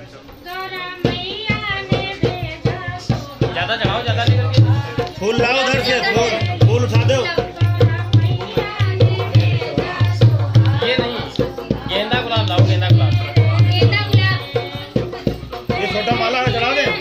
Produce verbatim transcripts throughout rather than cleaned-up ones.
ज्यादा चढ़ाओ, ज्यादा लेकर के फूल लाओ उधर से, फूल फूल उठा दो। ये नहीं, गेंदा गुलाब लाओ, गेंदा गुलाब। ये छोटा माला है, चढ़ा दे।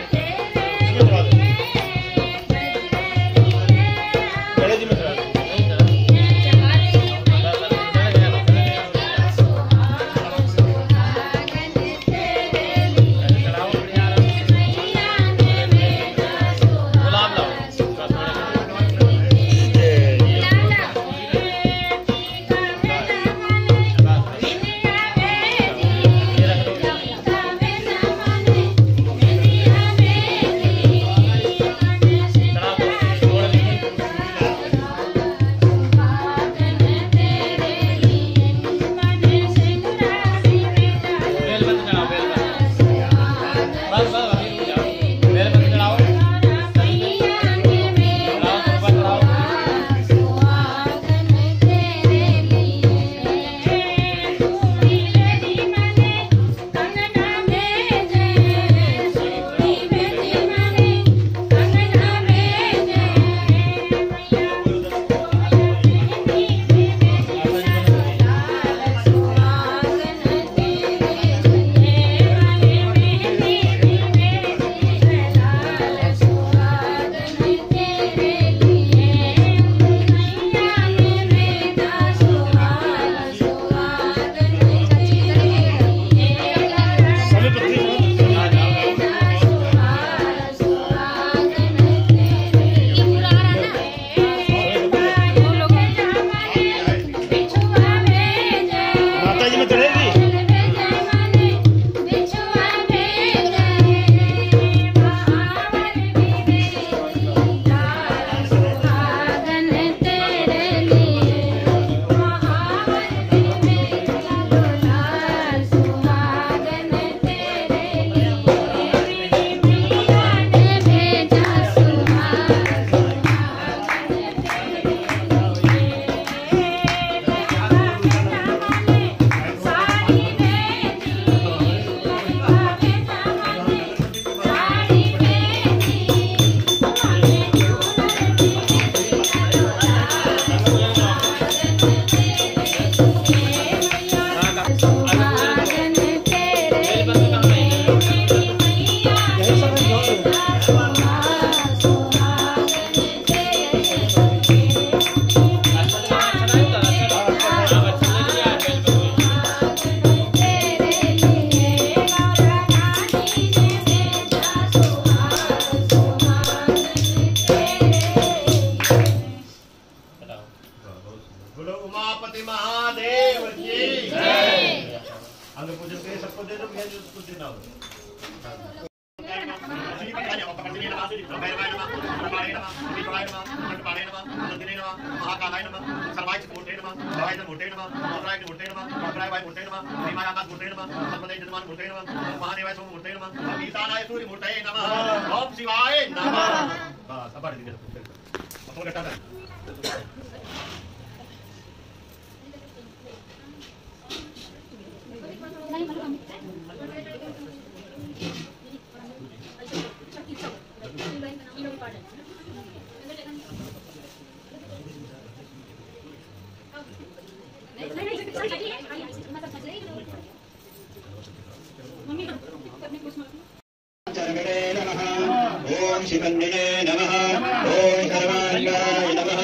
ओम शिवन्दिने नमः। ओम सर्वांगाय नमः।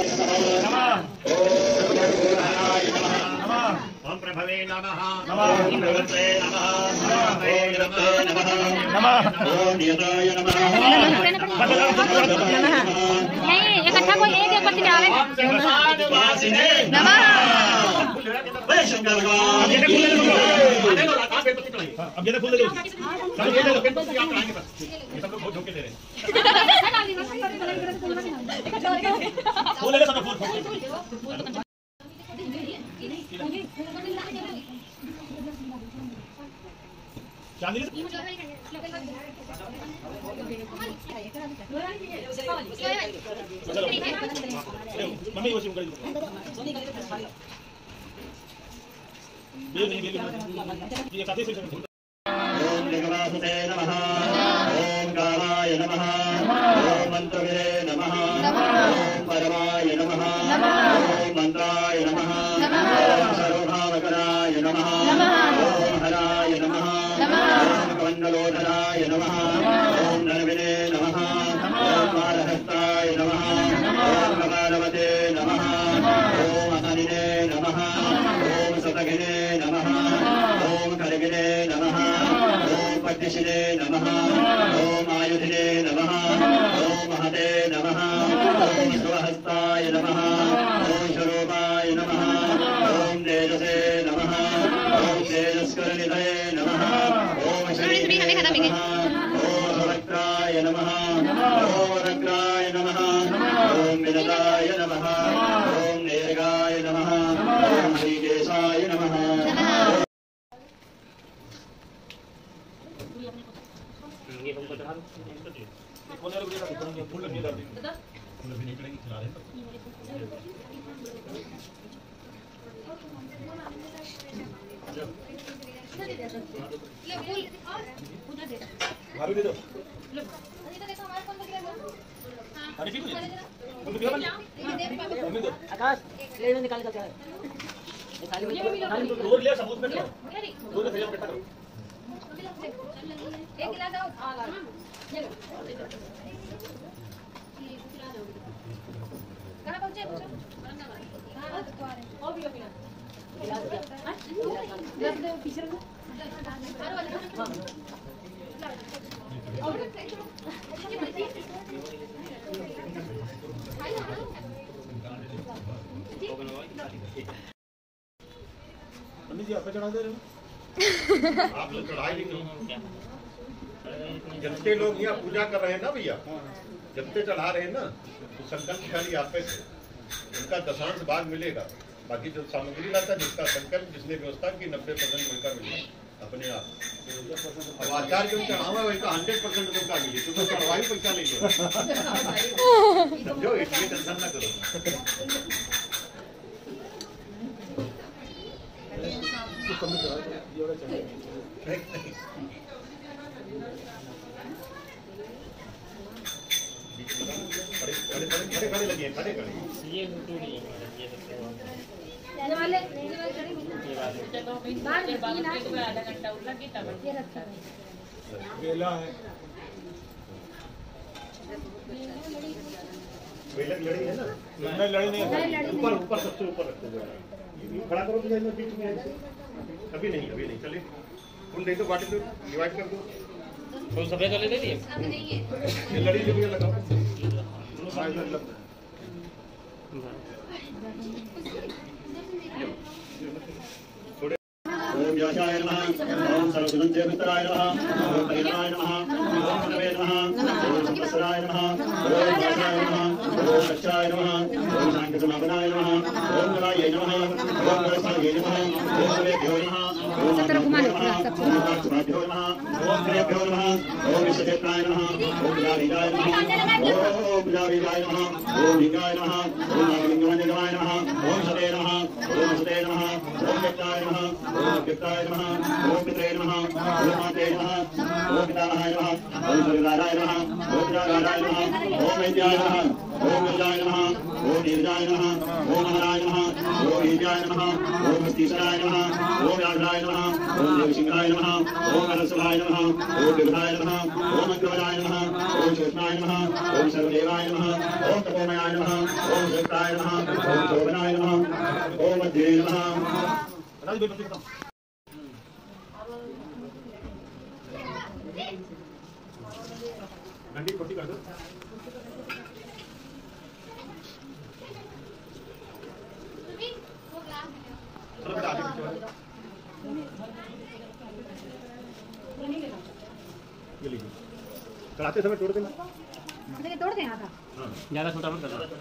ओम प्रभवे नमः। ओम प्रवृत्ते नमः। ओम जगते नमः। ओम नियताय नमः। नहीं इकट्ठा कोई एक एक करके जावे। ओम सर्ववासिने नमः। जय शंकर भगवान। अब ये फूल दे दो, फूल दे दो, ये सब लोग बहुत झोंके दे रहे हैं। फूल ले लो, सब फूल फूल चांदी मम्मी वो सिम कर दो। ये नहीं ये साथी से लिंगवासुते नमः ओम कामाय नमः ओम मंत्रविदे नमः ओम परमाय नमः ओम मंत्राय नमः ओम सर्वभावकराय नमः ओम हराय नमः ओम कमण्डलोधराय नमः ओम नरविने नमः ओम मालहस्ताय नमः ओम कपालवते नमः ओम अनिने नमः ओम सतगिने नमः ओम करगिने नमः ओम पद्मशिने नमः ओम आयुधिने नमः ओम महते नमः ओम स्वहस्ताय नमः ओम स्वरूपाय नमः ओम तेजसे नमः ओम तेजस्करनिधये नमः ओम श्रीने नमः ओम वक्त्राय नमः ओम रग्राय नमः ओम विनताय नमः ओम नेर्गाय नमः ओम श्रीकेशाय नमः ये हमको चढ़ा दो फूल भी डाल दीजिए फूल भी निकलेंगे चला रहे भाभी दे दो अरे ठीक है तुम दिखा मम्मी दो आकाश ले में निकाल कर निकाल में दूर ले सबूत में दूर ले इकट्ठा करो एक गिलास आओ चलो कहां पहुंचे कहां तो आ रहे और भी पीना गिलास दे पीछे रखो और वाला मम्मी जी आप चढ़ा दे रहे हो आप लोग चढ़ाई नहीं जितने लोग यहाँ पूजा कर रहे हैं ना भैया जितने चढ़ा रहे हैं ना तो संकल्प खाली आप पे उनका दशांश भाग मिलेगा बाकी जो सामग्री लाता जिसका संकल्प जिसने व्यवस्था की नब्बे परसेंट उनका मिलेगा अपने आप अब आचार्य जो चढ़ावा वही का हंड्रेड परसेंट उनका मिले तो चढ़वाई पैसा नहीं लेगा समझो इसलिए टेंशन ना करो खड़े खड़े खड़े लगे खड़े खड़े ये टूटी ये लेने वाले लेने वाले खड़े ये वाले चलो बाहर में तीन आ पूरा आधा घंटा उठा के तब ये रखा वेला है वेला लड़ी है ना नहीं लड़ी नहीं है ऊपर ऊपर सबसे ऊपर रखते हुए खड़ा करो तो इसमें बीच में अभी नहीं अभी नहीं चलिए फूल दे दो बाटी दो डिवाइड कर दो फूल सफेद वाले दे दिए अब नहीं है ये लड़ी जो भी लगाओ साइड में लग ओम व्यासाय नमः ओम सर्वगुणज्ञ मित्राय नमः ओम परिणाय नमः ओम नवे नमः ओम संवत्सराय नमः ओम व्यासाय नमः ओम सच्चाय नमः ओम शांतिसमापनाय नमः ओम नवाय नमः ओम नरसाय नमः ओम नवेभ्यो नमः ओम नमः नमः ओम श्रेभ्यो नमः ओम विश्वदेवताय नमः ओम जावीराय नमः ओम जावीराय नमः ओम लिंगाय नमः ओम नागलिंगाय नमः ओम सते नमः ओम सते नमः ओम व्यक्ताय नमः ओम व्यक्ताय नमः ओम पितरे नमः ओम माते नमः ओम पितामहाय नमः ओम सर्वदाराय नमः ओम पिताराय नमः ओम वैद्याय नमः ओम विजयाय नमः ओम नीरजाय नमः ओम महाराय नमः ओम वीर्याय नमः ओम मस्तीश्वराय नमः ओम व्याघ्राय नमः ओम देवसिंहाय नमः ओम नरसभाय नमः ओम विघ्नाय नमः ओम अग्रवराय नमः ओम शोषणाय नमः ओम सर्वदेवाय नमः ओम तपोमयाय नमः ओम श्रेष्ठाय नमः ओम शोभनाय नमः ओम मध्ये नमः घंटी छोटी कर दो चलो बेटा आगे पीछे ये लीजिए चढ़ाते समय तोड़ देना देखिए तोड़ दें आधा ज्यादा छोटा मत करना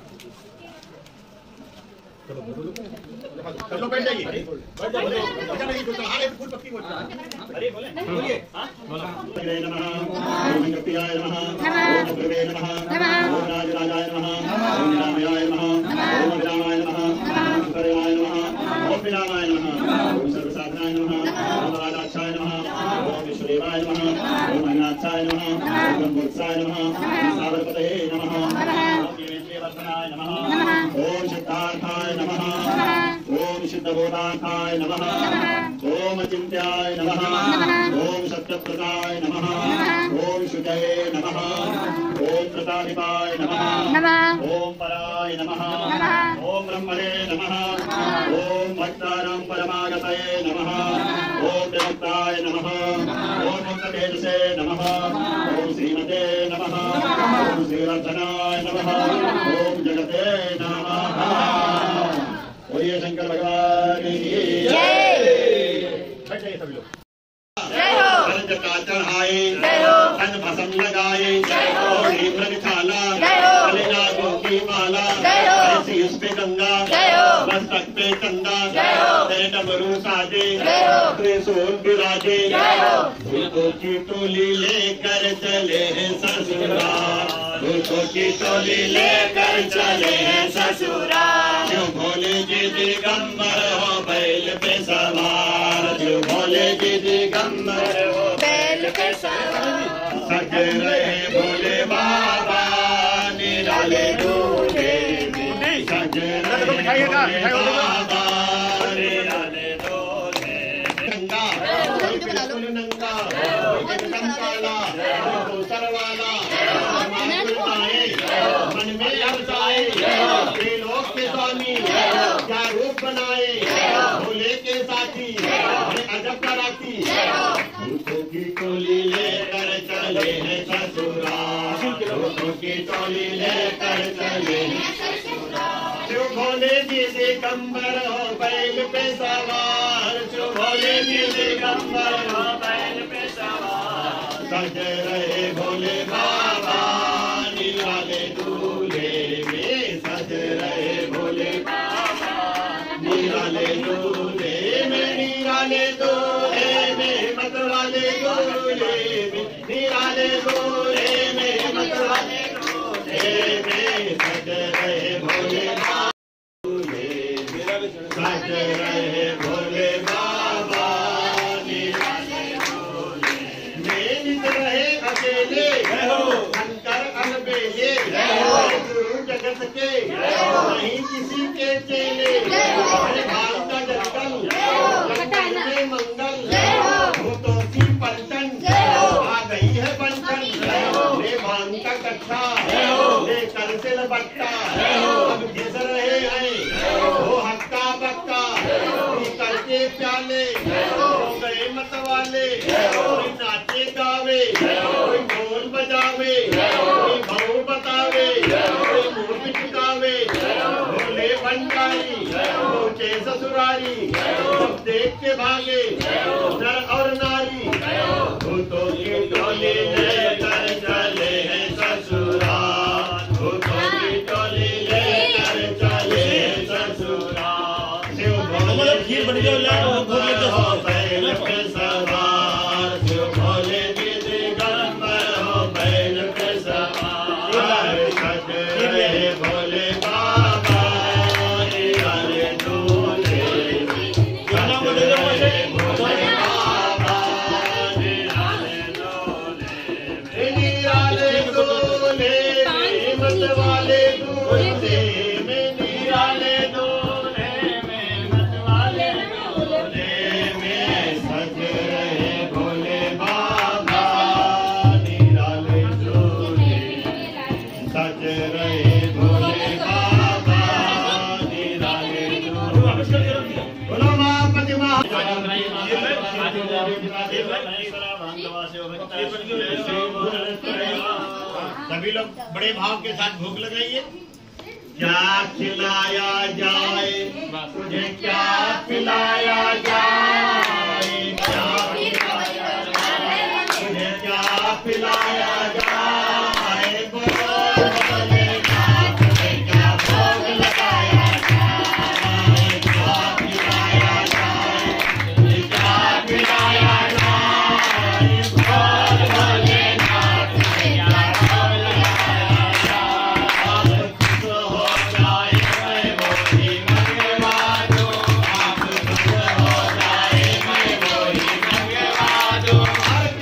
चलो चलो बैठ जाइए बैठ जाइए अच्छा नहीं तो चढ़ा रहे फूल पत्ती को अरे बोले बोलिए हां बोलो नमः ओम गणपतियाय नमः ओम गुरुवे नमः ओम राजराजाय नमः ओम रामाय नमः ओम विरामाय नमः ओम सुकराय नमः ओम विरामाय नमः ओम सर्वसाधनाय नमः ओम राजाक्षाय नमः ओम वसुदेवाय नमः ओम अनाथाय नमः ओम ब्रह्मोत्साय नमः ओम सावरपतये नमः ओम देवेन्द्रवर्धनाय नमः ओम सिद्धार्थाय नमः ओम सिद्धबोधार्थाय नमः ओम चिन्त्याय नमः ओम सत्यप्रदाय नमः ओम शुचये नमः ओम प्रतापिताय नमः ओम पराय नमः ओम ब्रह्मणे नमः ओम भक्तानां परमागतये नमः ओम देवताय नमः ओम मुक्ततेजसे नमः ओम श्रीमते नमः ओम श्रीवर्धनाय नमः ओम जगते नमः। बोलिए शंकर भगवान की जय। बैठिए सभी लोग। कर्ज का चढ़ाए धन भसम लगाए घोड़ी मृग छाला गले नागों की माला ऐसी उस पे गंगा मस्तक पे चंदा तेरे डमरू साजे त्रिशूल विराजे भूतों की टोली लेकर चले हैं ससुराल भूतों की टोली लेकर चले हैं ससुराल जो भोले जी दिगंबर हो बैल पे सवार जो भोले जी दिगंबर हो बैल पे सवार सज रहे भोले बाबा निराले दूल्हे सज रहे भोले बाबा निराले दूल्हे गंगा बिल्कुल नंगा एकदम काला दूसर वाला मन में अब जाए लोक के स्वामी क्या रूप बनाए भोले के साथी अजब कराती भूतों की टोली लेकर चले हैं ससुराल भूतों की टोली लेकर चले हैं ससुराल जो भोले जी दिगंबर हो बैल पे सवार जो भोले जी दिगंबर हो बैल पे सवार सज रहे भोले बाबा निराले दूल्हे में सज रहे भोले बाबा निराले दूल्हे में निराले दूल्हे में मतवाले दूल्हे में निराले दूल्हे में मतवाले दूल्हे में सज रहे भोले बाबा सज रहे भोले बाबा निराले दूल्हे में नित रहे अकेले शंकर अलबेले गुरु जगत के नहीं किसी के चेले भाग का जंगल जंगल में मंगल भूतों की पलटन आ गई है बंटन ले भांग का कट्टा ले कर से लपट्टा अब घिस रहे हैं वो हक्का बक्का करके प्याले हो गए मतवाले कोई नाचे गावे कोई ढोल बजावे कोई भाव बतावे कोई मुंह पिटकावे भोले भंडारी पहुंचे ससुरारी सब देख के भागे नर और नारी भूतों की टोली लेकर चले हैं ससुराल भूतों की टोली लेकर चले हैं ससुराल शिव भोले खीर बन गया हो बैल पे सवार शिव भोले जी दिगंबर हो बैल पे सवार सज रहे भोले बाबा निराले दूल्हे सज रहे भोले बाबा निराले दूल्हे निराले दूल्हे मत वाले दूल्हे में निराले दूल्हे में मत वाले दूल्हे में सज रहे भोले बाबा निराले दूल्हे सज रहे भोले बाबा निराले दूल्हे बोलो महापति सभी लोग बड़े भाव के साथ भोग लगाइए। क्या खिलाया जाए तुझे क्या खिलाया जाए क्या खिलाया जाए तुझे क्या खिलाया जाए बोलो भोलेनाथ तुझे क्या भोग लगाया जाए क्या खिलाया जाए तुझे क्या खिलाया जाए बोल भोलेनाथ तुझे क्या भोग लगाया जाए आप खुश हो जाए मैं वही मंगवा दूं आप खुश हो जाए मैं वही मंगवा दूं हर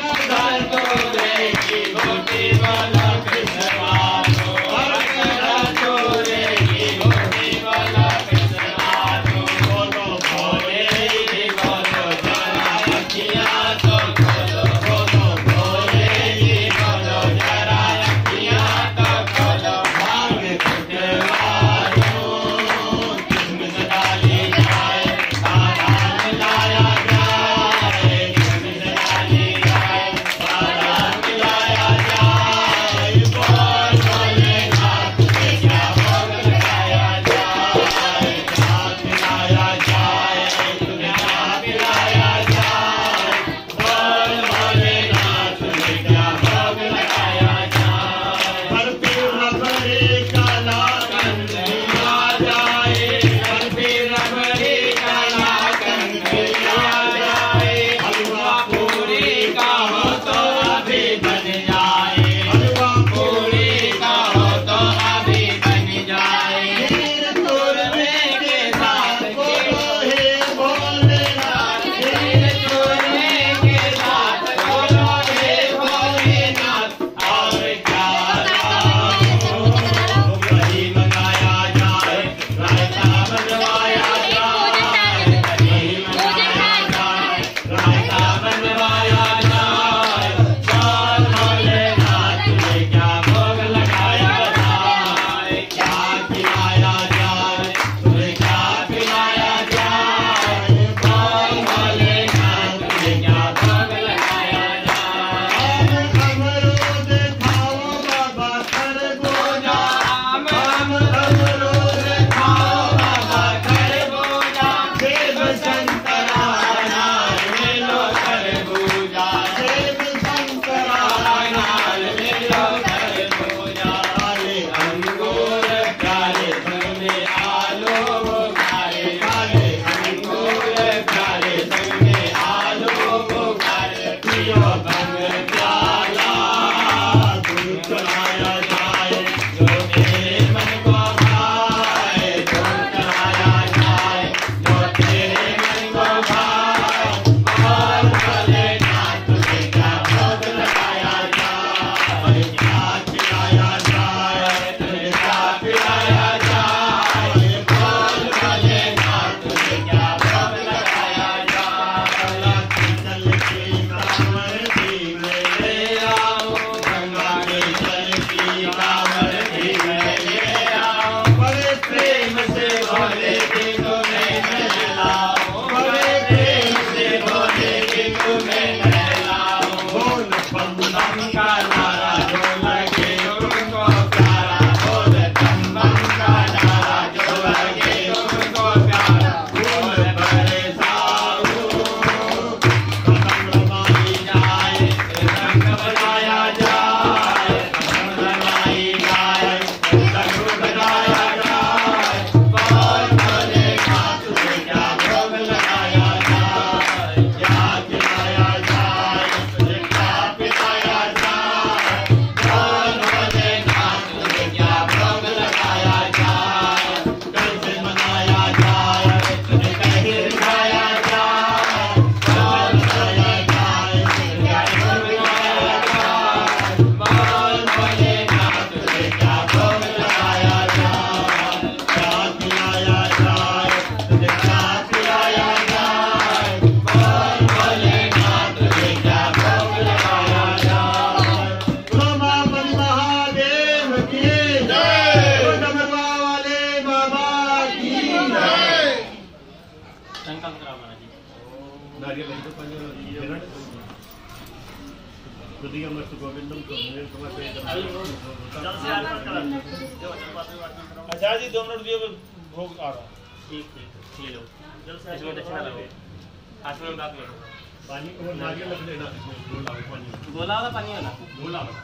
द्वितीयमस्तु गोविंदम समर्पयामि जल से अर्पण करा। आचार्य जी दो मिनट दिए भोग आ रहा। ठीक ठीक ये लो इसमें दक्षिणा लगो हाथ में बात लो पानी को नारियल रख लेना इसमें गोला पानी गोला वाला पानी वाला गोला वाला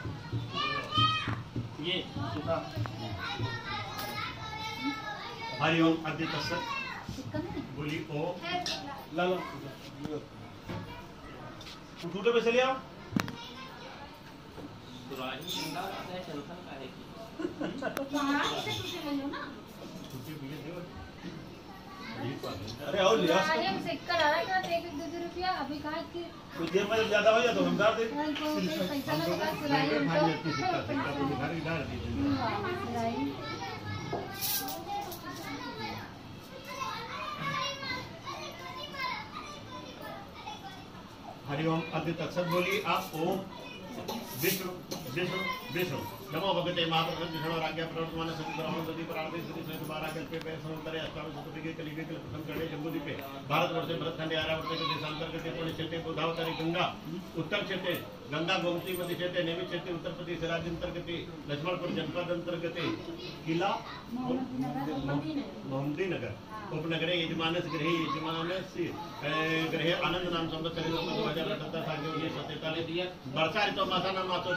ये सूखा हरि ओम अद्य तत्सत बोली ओ ला लो टूटे पे चले आओ। पुरानी जिंदा है टेंशन का है अरे और लिया अरे हम सिक्का डाला था एक एक दो दो रुपया अभी कहा कि कुछ देर में ज्यादा हो जाए तो हम डाल दे। पैसा ना लगा सिलाई उनको सिलाई हरि ओम अद्य तत्सत बोली आप ओम विष्णु विष्णु विष्णु नमो भगवते महाप्रभु विष्णु राज्ञा प्रवर्तमान संग्रहण नदी प्रारंभिक श्री श्री बारह कल्प पे समुद्र अष्टादश शतके कलिगे कल प्रथम गणे जम्बूद्वीप पे भारत वर्ष भरतखंड आर्यावर्त के देशांतर के पुण्य क्षेत्र गोदावरी गंगा उत्तर क्षेत्र गंगा गोमती मध्य क्षेत्र नैमिष क्षेत्र उत्तर प्रदेश राज्य अंतर्गत लक्ष्मणपुर जनपद अंतर्गत किला मोहम्मदी नगर उपनगरे यजमानस गृह यजमानस गृह आनंद नाम संवत्सर दो हजार अठहत्तर साल के उन्नीस सौ तैंतालीस वर्षा ऋतु मासाना मासों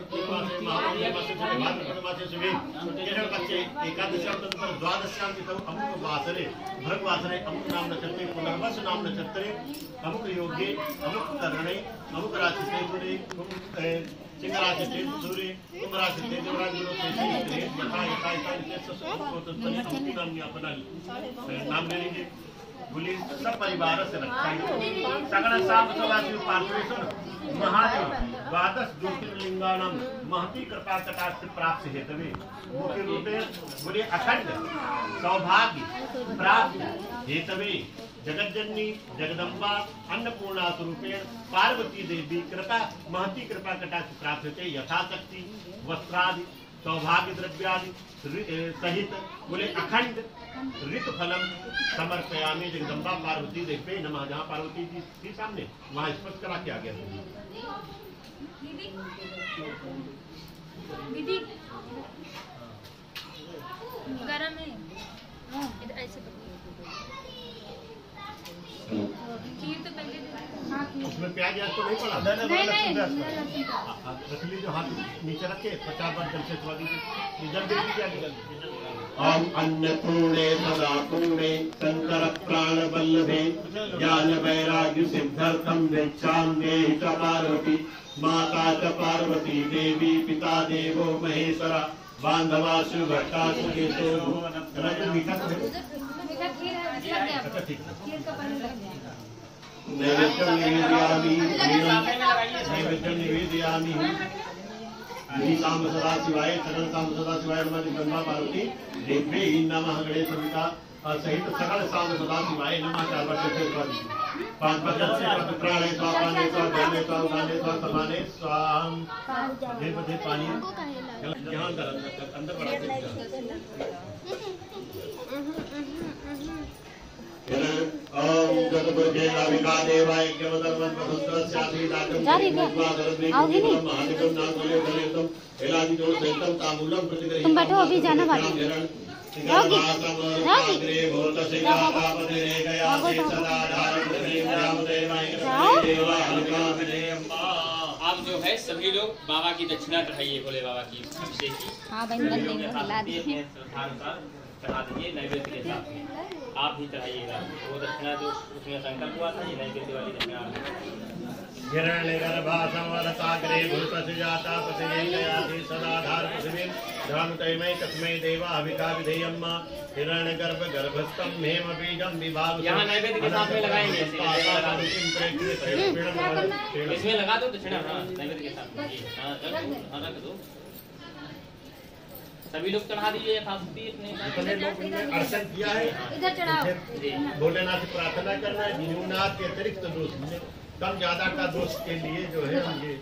बच्चे एकादश्याम तदुत्तर द्वादश्याम तिथौ अमुक वासरे भृग वासरे अमुक नाम नक्षत्रे पुनर्वसु नाम नक्षत्रे अमुक योगे अमुक करणे अमुक राशिते गुणे सिंहराशिते सूर्य कुंभ राशिते देवराज गुरु से श्री यथा यथा यथा इनके ससुर अमुक नाम अपना नाम ले लीजिए। बोली सब परिवार से रक्षा सगण साम सवासी पार्श्वेश्वर महादेव द्वादश ज्योतिर्लिंगानां महती कृपा कटाक्ष प्राप्त हेतवे मुख्य रूपे बोले अखंड सौभाग्य प्राप्त हेतवे जगज्जननी जगदम्बा अन्नपूर्णा स्वरूपेण पार्वती देवी कृपा महती कृपा कटाक्ष प्राप्त होते यथाशक्ति वस्त्रादि सौभाग्य द्रव्यादि सहित बोले अखंड ऋत फलम समर्पयामि जगदम्बा पार्वती देवी नमः। जहाँ पार्वती जी थी सामने वहाँ स्पष्ट करा के आ गया दीदी गरम है इधर ऐसे खीर तो पहले हाँ उसमें प्याज याद तो नहीं पड़ा नहीं नहीं रख लीजिए हाथ नीचे रखे पचास बार जल से थोड़ा दीजिए जल दे दीजिए। ओम अन्नपूर्णे सदा पूर्णे शंकर प्राण वल्लभे ज्ञान वैराग्य सिद्ध्यर्थम भिक्षाम्ये च पार्वती माता च पार्वती देवी पिता देवो महेश्वर बांधवा सुभट्टा सुकेशो मीठा मीठा खीर है लग गया अच्छा ठीक है खीर का पानी लग गया नैवेद्यं निवेदयामि नैवेद्यं निवेदयामि साम सदा शिवाय सकल साम सदा शिवाय नमः जगदम्बा पार्वती देवी नमः गणेश सविता सहित सकल साम सदा शिवाय नमः चार बार से पांच बार जल से प्राणे स्वापाने स्वाध्याने स्वागाने स्वासमाने स्वाम दे बदे पानी यहाँ अंदर अंदर बढ़ाते ओम गतपुरजे नाविका देवाय ज्ञमदर्वन वसुंधरस्याधि दातम आओगी नहीं? महादेवम नागोले गलेतम एलादि जोड़ सहितम तामूलम प्रतिग्रही तुम बैठो अभी जाना बाकी रहोगी रहोगी भूत सिद्धापदे गया से सदा धारण देवाय आप जो है सभी लोग बाबा की दक्षिणा चढ़ाइए भोले बाबा की अभिषेक की हाँ बहन बन देंगे हिला दी चढ़ा दीजिए नैवेद्य के साथ आप भी चढ़ाइएगा वो दक्षिणा जो उसमें संकल्प हुआ था ये नैवेद्य वाली दक्षिणा हिरण्यगर्भासंवरसाग्रे भूतसुजाता पतिदेवयाति सदाधार पृथिवीं ध्यानतैमय तस्मै देवा हविका विधेयम् हिरण्यगर्भ गर्भस्थं हेम बीजं विभाग यहाँ नैवेद्य के साथ में लगाएंगे इसमें लगा दो दक्षिणा हाँ नैवेद्य के साथ हाँ रख दो सभी लोग चढ़ा दीजिए यथाशक्ति अपने अर्चन किया है इधर चढ़ाओ भोलेनाथ से प्रार्थना करना है निम्नाथ के अतिरिक्त दोष कम ज्यादा का दोष के लिए जो है हम ये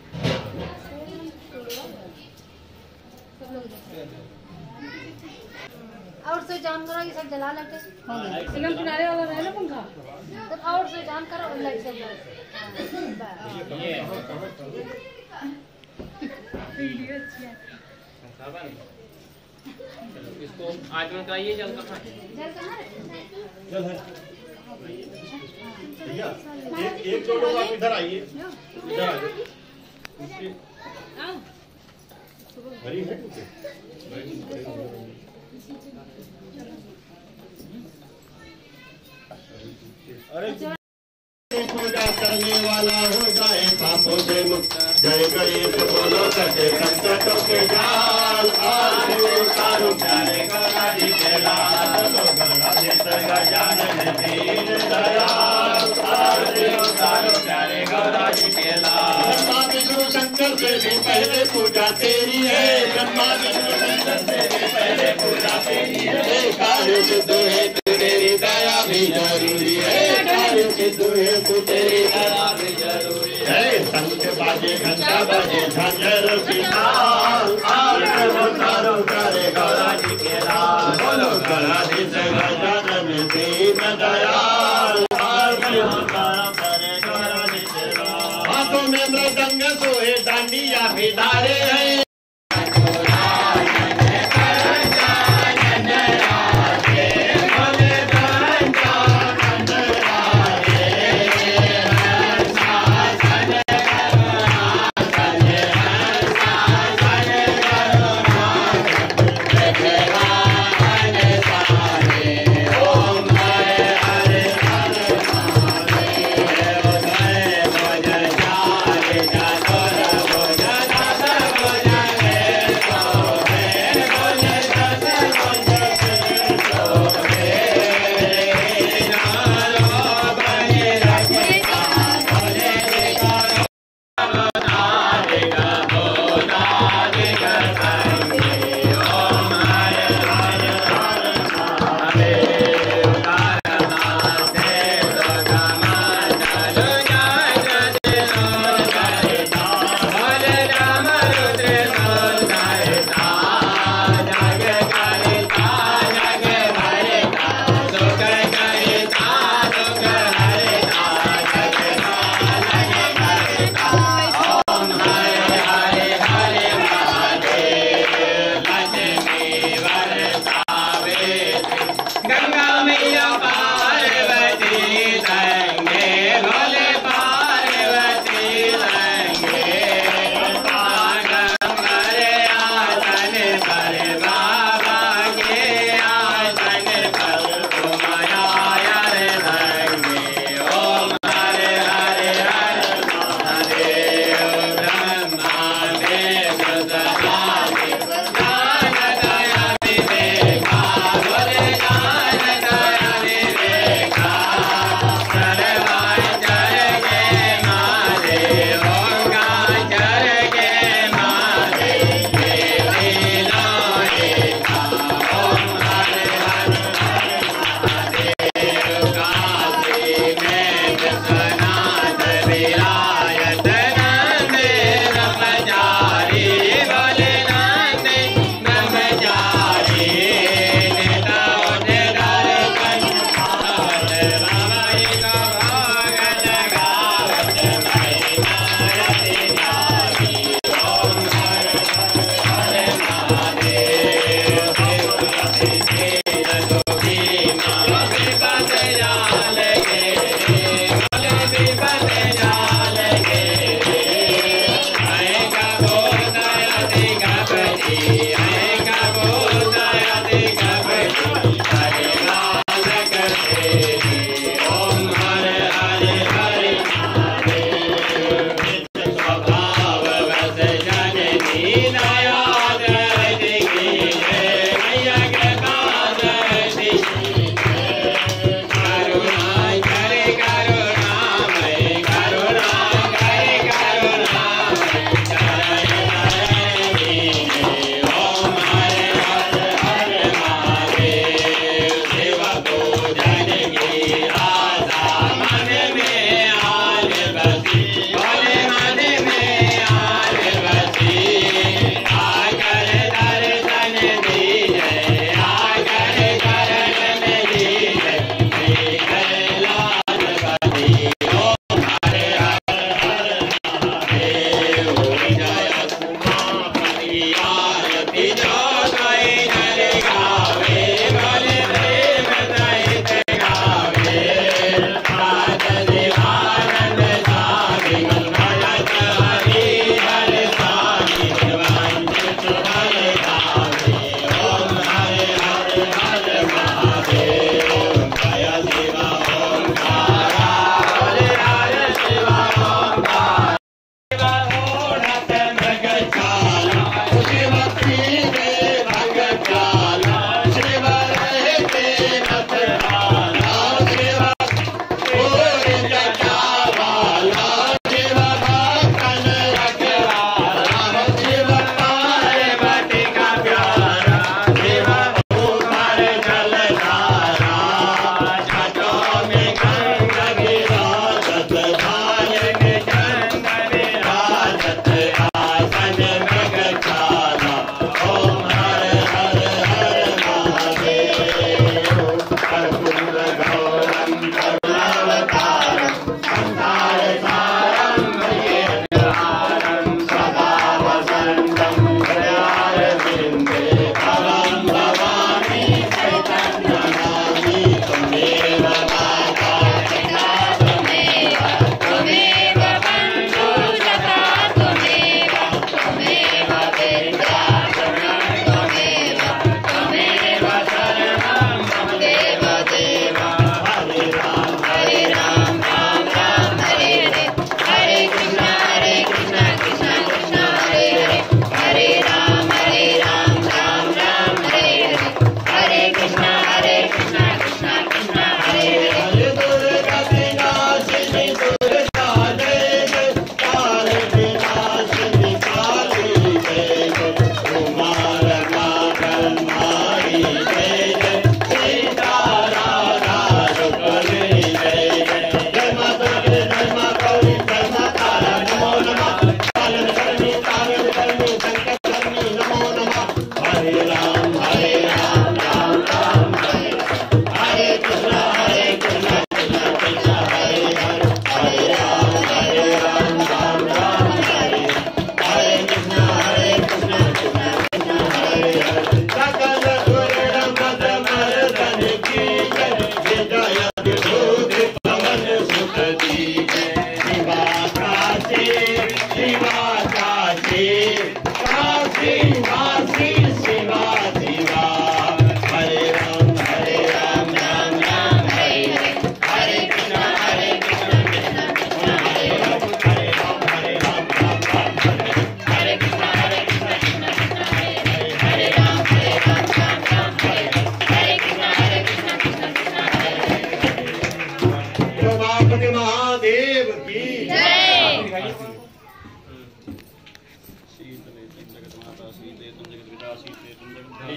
और से जान करो ये सब जला लेते एकदम किनारे वाला रहे ना पंखा तो और से जान करो लाइट सब सावन चलो इसको आचमन कराइए। जल कहाँ है? जल है भैया। एक एक दो लोग आप इधर आइए, इधर आ जाओ। भरी है अरे पूजा करने वाला हो जाए पापों से मुक्त। जय गणेश बोलो करते संकटों के जाल। आरती उतारो प्यारे गणराजी के लाल। बोलो गणराजी गजानन दीन दयाल। आरती उतारो प्यारे गणराजी के लाल। ब्रह्मा विष्णु शंकर से भी पहले पूजा तेरी है। ब्रह्मा विष्णु शंकर से भी पहले पूजा तेरी है। कार्य सिद्ध है तेरी दया भी जरूरी है। कार्य सिद्ध है तू तेरी दया भी जरूरी है। शंख बाजे घंटा बाजे झांझर की ताल। आरती उतारो प्यारे गणराजी के लाल। बोलो गणराजी से गजानन दीन दयाल। आरती उतारो प्यारे गणराजी के लाल। हाथों में मृदंग सोए डांडिया भी धारे हैं।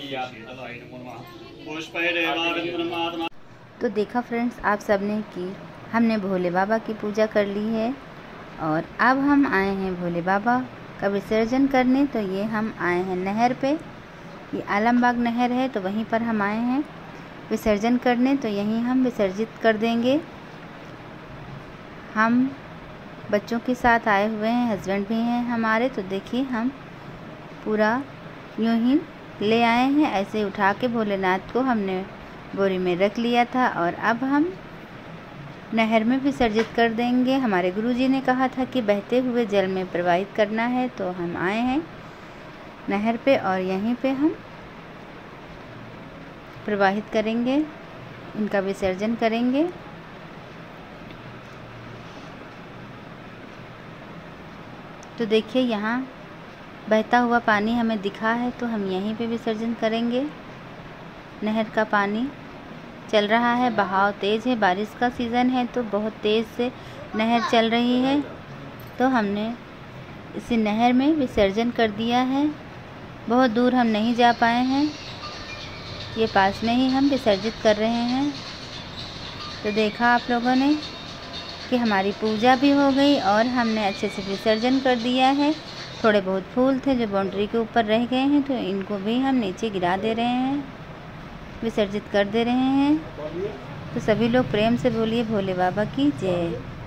तो देखा फ्रेंड्स, आप सबने की हमने भोले बाबा की पूजा कर ली है और अब हम आए हैं भोले बाबा का विसर्जन करने। तो ये हम आए हैं नहर पे, ये आलमबाग नहर है, तो वहीं पर हम आए हैं विसर्जन करने। तो यहीं हम विसर्जित कर देंगे। हम बच्चों के साथ आए हुए हैं, हस्बैंड भी हैं हमारे। तो देखिए हम पूरा यूं ही ले आए हैं, ऐसे उठा के भोलेनाथ को हमने बोरी में रख लिया था और अब हम नहर में विसर्जित कर देंगे। हमारे गुरुजी ने कहा था कि बहते हुए जल में प्रवाहित करना है, तो हम आए हैं नहर पे और यहीं पे हम प्रवाहित करेंगे, इनका विसर्जन करेंगे। तो देखिए यहाँ बहता हुआ पानी हमें दिखा है, तो हम यहीं पे विसर्जन करेंगे। नहर का पानी चल रहा है, बहाव तेज़ है, बारिश का सीज़न है तो बहुत तेज़ से नहर चल रही है। तो हमने इसी नहर में विसर्जन कर दिया है। बहुत दूर हम नहीं जा पाए हैं, ये पास में ही हम विसर्जित कर रहे हैं। तो देखा आप लोगों ने कि हमारी पूजा भी हो गई और हमने अच्छे से विसर्जन कर दिया है। थोड़े बहुत फूल थे जो बाउंड्री के ऊपर रह गए हैं, तो इनको भी हम नीचे गिरा दे रहे हैं, विसर्जित कर दे रहे हैं। तो सभी लोग प्रेम से बोलिए भोले बाबा की जय।